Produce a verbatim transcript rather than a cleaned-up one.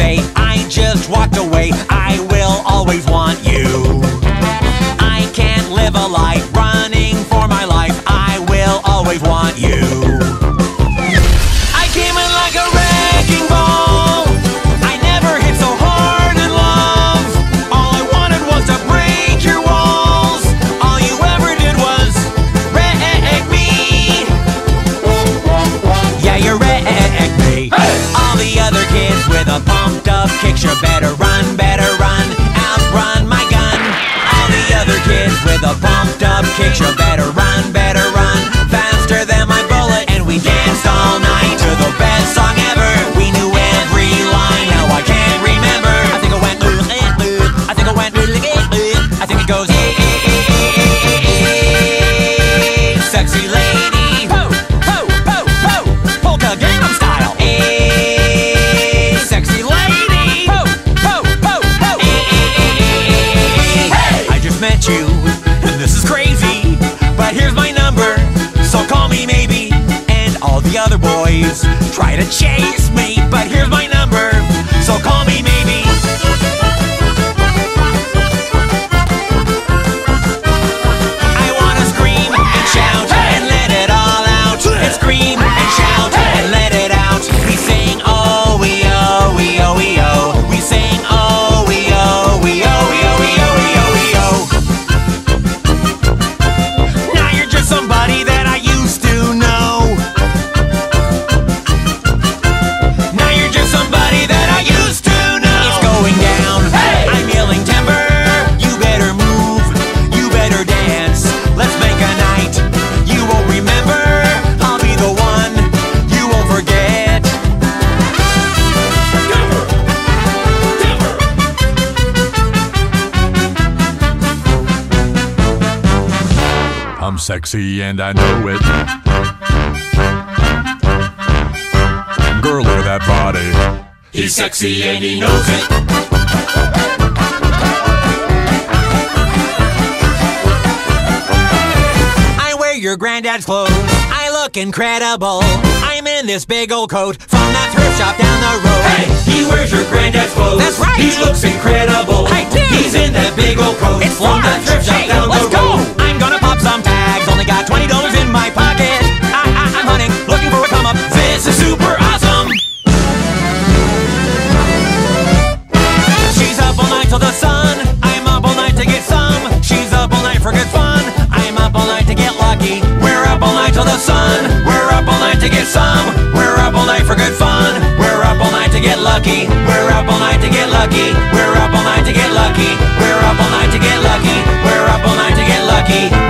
day. I just walked away. I will always want you. I can't live a life running for my life. I will always want you. I came in like a wrecking ball. I never hit so hard in love. All I wanted was to break your walls. All you ever did was wreck me. Yeah, you wrecked me. Hey! All the other kids with a pumped up picture better run, better run, outrun my gun. All the other kids with a pumped up picture better run, better run, faster than my bullet. And we danced all night to the best song ever. We knew every line, now I can't remember. I think it went ooh, eh, ooh. I think it went ooh, eh, ooh. I think it goes eh, eh, eh, eh, eh, eh. Sexy lady, ho, ho, ho, ho, polka Gangnam style. Eh, sexy lady, ho, ho, ho, ho. Eh, eh, eh, eh, eh. Hey! I just met you, and this is crazy, but here's my number, so call me maybe. And all the other boys try to chase me, but here's my number, so call me maybe. I wanna scream and shout and let it all out. And scream and shout and let it out. We sing oh we oh we oh we oh. We sing oh we oh we oh we oh we oh we oh we oh. Now you're just somebody that I used to know. Now you're just somebody that I used to know. It's going down. Hey! I'm yelling timber. You better move. You better dance. Let's make a night you won't remember. I'll be the one you won't forget. I'm sexy and I know it. Girl, look at that body. He's sexy and he knows it. I wear your granddad's clothes. I look incredible. I'm in this big old coat from that thrift shop down the road. Hey, he wears your granddad's clothes. That's right. He looks incredible. I do. He's in that big old coat. It's from that large. thrift shop Hey, down let's the go. road. I'm gonna pop some tags. Only got twenty dollars in my pocket. I, I, I'm hunting, looking for a come up. This is super awesome. She's up all night till the sun. I'm up all night to get some. She's up all night for good fun. I'm up all night to get lucky. We're up all night till the sun. We're up all night to get some. We're up all night for good fun. We're up all night to get lucky. We're up all night to get lucky. We're up all night to get lucky. We're up all night to get lucky. We're up all night to get lucky.